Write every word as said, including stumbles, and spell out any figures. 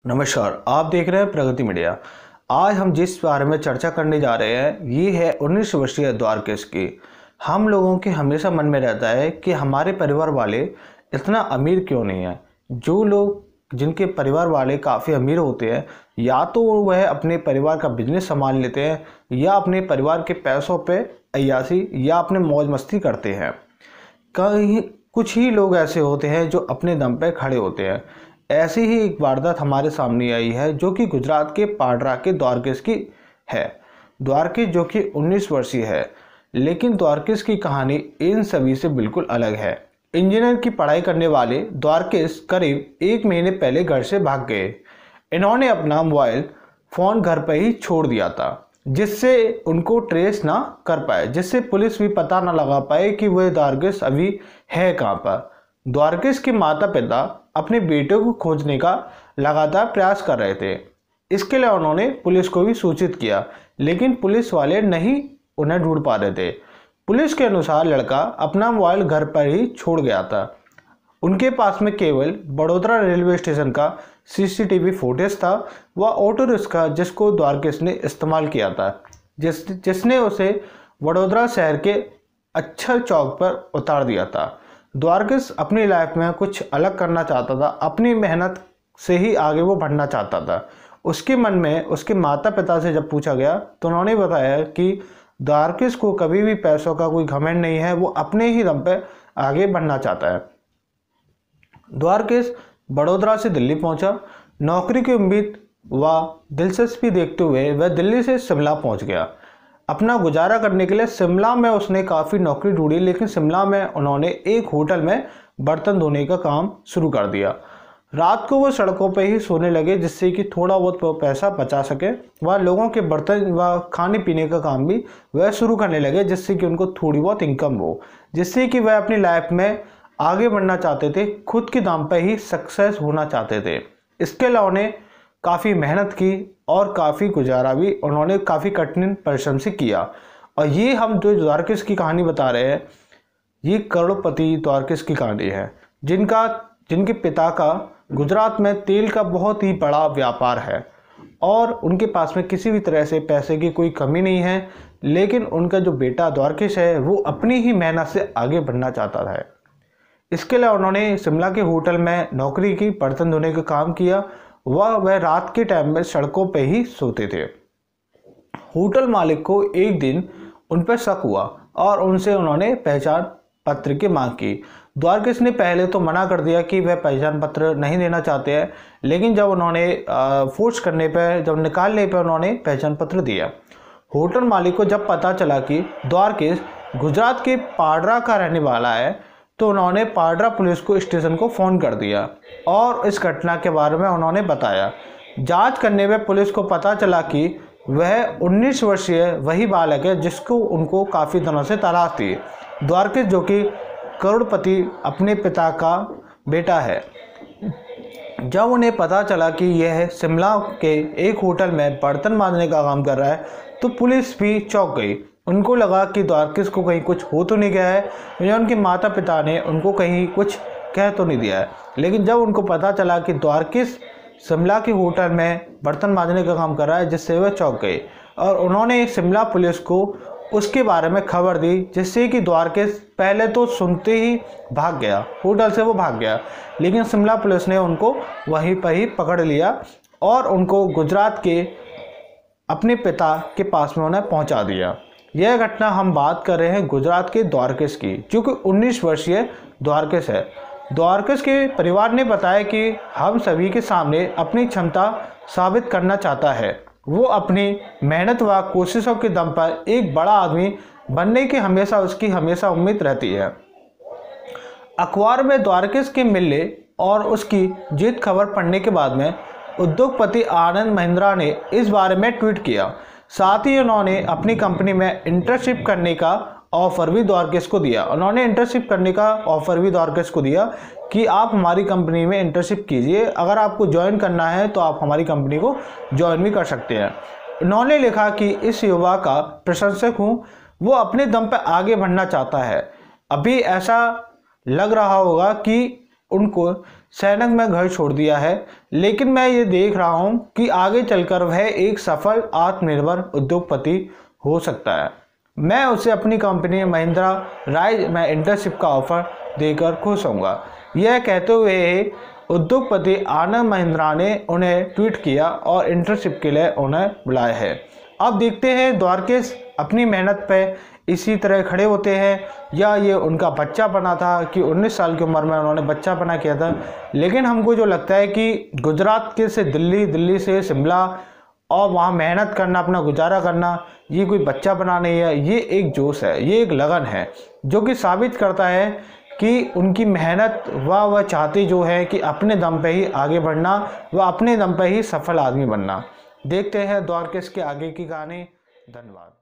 नमस्कार, आप देख रहे हैं प्रगति मीडिया। आज हम जिस बारे में चर्चा करने जा रहे हैं ये है उन्नीस वर्षीय द्वारकेश की। हम लोगों के हमेशा मन में रहता है कि हमारे परिवार वाले इतना अमीर क्यों नहीं है। जो लोग जिनके परिवार वाले काफ़ी अमीर होते हैं या तो वह अपने परिवार का बिजनेस संभाल लेते हैं या अपने परिवार के पैसों पे अय्यासी या अपने मौज मस्ती करते हैं। कहीं कुछ ही लोग ऐसे होते हैं जो अपने दम पे खड़े होते हैं। ऐसी ही एक वारदात हमारे सामने आई है जो कि गुजरात के पाडरा के द्वारकेश की है। द्वारकेश जो कि उन्नीस वर्षीय है, लेकिन द्वारकेश की कहानी इन सभी से बिल्कुल अलग है। इंजीनियर की पढ़ाई करने वाले द्वारकेश करीब एक महीने पहले घर से भाग गए। इन्होंने अपना मोबाइल फ़ोन घर पर ही छोड़ दिया था, जिससे उनको ट्रेस ना कर पाए, जिससे पुलिस भी पता ना लगा पाए कि वह द्वारकेश अभी है कहाँ पर। द्वारकेश के माता पिता अपने बेटे को खोजने का लगातार प्रयास कर रहे थे। इसके लिए उन्होंने पुलिस को भी सूचित किया, लेकिन पुलिस वाले नहीं उन्हें ढूंढ पा रहे थे। पुलिस के अनुसार लड़का अपना मोबाइल घर पर ही छोड़ गया था। उनके पास में केवल बड़ोदरा रेलवे स्टेशन का सीसीटीवी फुटेज था। वह ऑटो रिक्शा जिसको द्वारकेश ने इस्तेमाल किया था, जिस जिसने उसे वडोदरा शहर के अक्षर चौक पर उतार दिया था। द्वारकेश अपनी लाइफ में कुछ अलग करना चाहता था। अपनी मेहनत से ही आगे वो बढ़ना चाहता था। उसके मन में उसके माता पिता से जब पूछा गया तो उन्होंने बताया कि द्वारकेश को कभी भी पैसों का कोई घमंड नहीं है, वो अपने ही दम पे आगे बढ़ना चाहता है। द्वारकेश बड़ोदरा से दिल्ली पहुंचा। नौकरी की उम्मीद व दिलचस्पी देखते हुए वह दिल्ली से शिमला पहुंच गया। अपना गुजारा करने के लिए शिमला में उसने काफ़ी नौकरी ढूंढी, लेकिन शिमला में उन्होंने एक होटल में बर्तन धोने का काम शुरू कर दिया। रात को वो सड़कों पर ही सोने लगे, जिससे कि थोड़ा बहुत पैसा बचा सके। वह लोगों के बर्तन व खाने पीने का काम भी वह शुरू करने लगे, जिससे कि उनको थोड़ी बहुत इनकम हो, जिससे कि वह अपनी लाइफ में आगे बढ़ना चाहते थे, खुद के दाम पर ही सक्सेस होना चाहते थे। इसके अलावा उन्हें काफ़ी मेहनत की और काफ़ी गुजारा भी उन्होंने काफ़ी कठिन परिश्रम से किया। और ये हम जो द्वारकेश की कहानी बता रहे हैं, ये करोड़पति द्वारकेश की कहानी है, जिनका जिनके पिता का गुजरात में तेल का बहुत ही बड़ा व्यापार है और उनके पास में किसी भी तरह से पैसे की कोई कमी नहीं है। लेकिन उनका जो बेटा द्वारकेश है वो अपनी ही मेहनत से आगे बढ़ना चाहता है। इसके अलावा उन्होंने शिमला के होटल में नौकरी की, बर्तन धोने का काम किया। वह वह रात के टाइम में सड़कों पे ही सोते थे। होटल मालिक को एक दिन उन पर शक हुआ और उनसे उन्होंने पहचान पत्र की मांग की। द्वारकेश ने पहले तो मना कर दिया कि वह पहचान पत्र नहीं देना चाहते हैं, लेकिन जब उन्होंने फोर्स करने पर, जब निकालने पर उन्होंने पहचान पत्र दिया। होटल मालिक को जब पता चला कि द्वारकेश गुजरात के पाडरा का रहने वाला है, तो उन्होंने पाडरा पुलिस को स्टेशन को फ़ोन कर दिया और इस घटना के बारे में उन्होंने बताया। जांच करने में पुलिस को पता चला कि वह उन्नीस वर्षीय वही बालक है जिसको उनको काफ़ी दिनों से तलाश थी। द्वारकेश जो कि करोड़पति अपने पिता का बेटा है। जब उन्हें पता चला कि यह शिमला के एक होटल में बर्तन मांजने का काम कर रहा है, तो पुलिस भी चौंक गई। उनको लगा कि द्वारकेश को कहीं कुछ हो तो नहीं गया है या उनके माता पिता ने उनको कहीं कुछ कह तो नहीं दिया है। लेकिन जब उनको पता चला कि द्वारकेश शिमला के होटल में बर्तन मांजने का काम कर रहा है, जिससे वह चौंक गए और उन्होंने शिमला पुलिस को उसके बारे में खबर दी, जिससे कि द्वारकेश पहले तो सुनते ही भाग गया, होटल से वो भाग गया। लेकिन शिमला पुलिस ने उनको वहीं पर ही पकड़ लिया और उनको गुजरात के अपने पिता के पास में उन्हें पहुँचा दिया। यह घटना हम बात कर रहे हैं गुजरात के द्वारकेश की, जो कि उन्नीस वर्षीय द्वारकेश है। द्वारकेश के परिवार ने बताया कि हम सभी के सामने अपनी क्षमता साबित करना चाहता है। वो अपनी मेहनत व कोशिशों के दम पर एक बड़ा आदमी बनने की हमेशा उसकी हमेशा उम्मीद रहती है। अखबार में द्वारकेश के मिलने और उसकी जीत खबर पढ़ने के बाद में उद्योगपति आनंद महिंद्रा ने इस बारे में ट्वीट किया। साथ ही उन्होंने अपनी कंपनी में इंटर्नशिप करने का ऑफर भी द्वारकेश को दिया। उन्होंने इंटर्नशिप करने का ऑफर भी द्वारकेश को दिया कि आप हमारी कंपनी में इंटर्नशिप कीजिए, अगर आपको ज्वाइन करना है तो आप हमारी कंपनी को ज्वाइन भी कर सकते हैं। उन्होंने लिखा कि इस युवा का प्रशंसक हूँ, वो अपने दम पर आगे बढ़ना चाहता है। अभी ऐसा लग रहा होगा कि उनको सैनक में घर छोड़ दिया है, लेकिन मैं ये देख रहा हूँ कि आगे चलकर वह एक सफल आत्मनिर्भर उद्योगपति हो सकता है। मैं उसे अपनी कंपनी महिंद्रा राइज में इंटर्नशिप का ऑफर देकर खुश होऊंगा। यह कहते हुए उद्योगपति आनंद महिंद्रा ने उन्हें ट्वीट किया और इंटर्नशिप के लिए उन्हें बुलाया है। अब देखते हैं द्वारकेश अपनी मेहनत पे इसी तरह खड़े होते हैं या ये उनका बच्चा बना था कि उन्नीस साल की उम्र में उन्होंने बच्चा बना किया था। लेकिन हमको जो लगता है कि गुजरात के से दिल्ली, दिल्ली से शिमला और वहाँ मेहनत करना, अपना गुजारा करना, ये कोई बच्चा बना नहीं है, ये एक जोश है, ये एक लगन है जो कि साबित करता है कि उनकी मेहनत व वह चाहते जो है कि अपने दम पे ही आगे बढ़ना व अपने दम पे ही सफल आदमी बनना। देखते हैं द्वारकेश के आगे की कहानी। धन्यवाद।